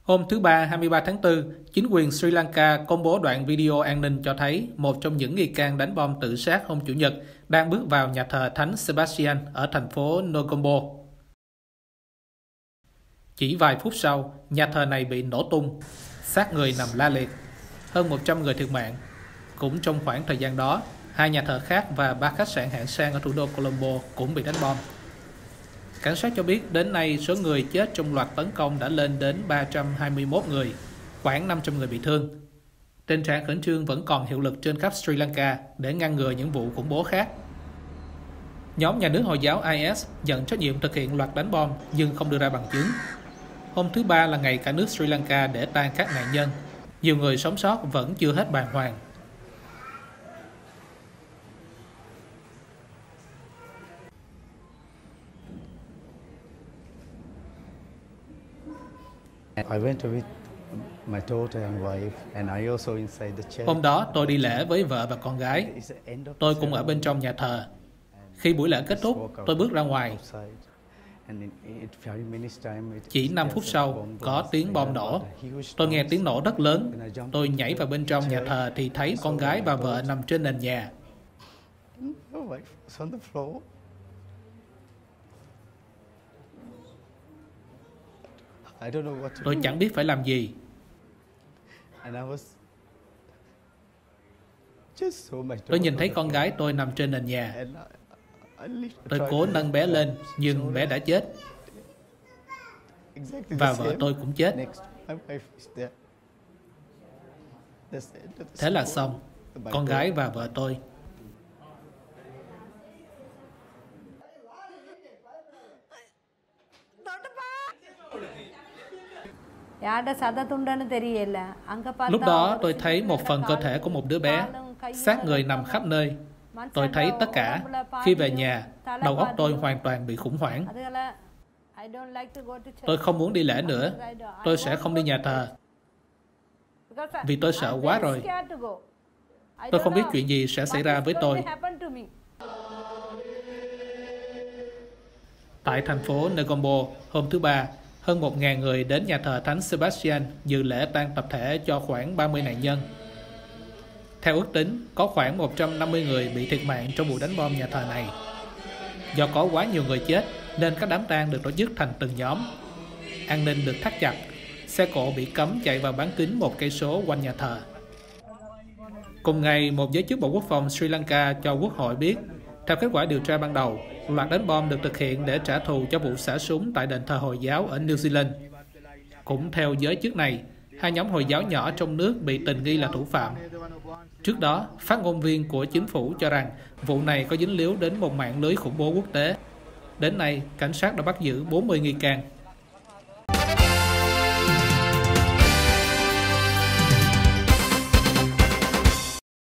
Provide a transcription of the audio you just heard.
Hôm thứ Ba 23 tháng 4, chính quyền Sri Lanka công bố đoạn video an ninh cho thấy một trong những nghi can đánh bom tự sát hôm Chủ nhật đang bước vào nhà thờ Thánh Sebastian ở thành phố Negombo. Chỉ vài phút sau, nhà thờ này bị nổ tung, xác người nằm la liệt, hơn 100 người thiệt mạng. Cũng trong khoảng thời gian đó, 2 nhà thờ khác và 3 khách sạn hạng sang ở thủ đô Colombo cũng bị đánh bom. Cảnh sát cho biết đến nay số người chết trong loạt tấn công đã lên đến 321 người, khoảng 500 người bị thương. Tình trạng khẩn trương vẫn còn hiệu lực trên khắp Sri Lanka để ngăn ngừa những vụ khủng bố khác. Nhóm nhà nước Hồi giáo IS nhận trách nhiệm thực hiện loạt đánh bom nhưng không đưa ra bằng chứng. Hôm thứ Ba là ngày cả nước Sri Lanka để tang các nạn nhân. Nhiều người sống sót vẫn chưa hết bàng hoàng. Hôm đó tôi đi lễ với vợ và con gái. Tôi cũng ở bên trong nhà thờ. Khi buổi lễ kết thúc, tôi bước ra ngoài. Chỉ 5 phút sau, có tiếng bom nổ. Tôi nghe tiếng nổ rất lớn. Tôi nhảy vào bên trong nhà thờ thì thấy con gái và vợ nằm trên nền nhà. Tôi chẳng biết phải làm gì. Tôi nhìn thấy con gái tôi nằm trên nền nhà. Tôi cố nâng bé lên, nhưng bé đã chết. Và vợ tôi cũng chết. Thế là xong. Con gái và vợ tôi. Lúc đó tôi thấy một phần cơ thể của một đứa bé. Xác người nằm khắp nơi. Tôi thấy tất cả. Khi về nhà, đầu óc tôi hoàn toàn bị khủng hoảng. Tôi không muốn đi lễ nữa. Tôi sẽ không đi nhà thờ. Vì tôi sợ quá rồi. Tôi không biết chuyện gì sẽ xảy ra với tôi. Tại thành phố Negombo, hôm thứ Ba, hơn 1.000 người đến nhà thờ Thánh Sebastian dự lễ tang tập thể cho khoảng 30 nạn nhân. Theo ước tính, có khoảng 150 người bị thiệt mạng trong vụ đánh bom nhà thờ này. Do có quá nhiều người chết, nên các đám tang được tổ chức thành từng nhóm. An ninh được thắt chặt, xe cộ bị cấm chạy vào bán kính 1 cây số quanh nhà thờ. Cùng ngày, một giới chức Bộ Quốc phòng Sri Lanka cho Quốc hội biết, theo kết quả điều tra ban đầu, loạt đánh bom được thực hiện để trả thù cho vụ xả súng tại đền thờ Hồi giáo ở New Zealand. Cũng theo giới chức này, 2 nhóm Hồi giáo nhỏ trong nước bị tình nghi là thủ phạm. Trước đó, phát ngôn viên của chính phủ cho rằng vụ này có dính líu đến một mạng lưới khủng bố quốc tế. Đến nay, cảnh sát đã bắt giữ 40 nghi can.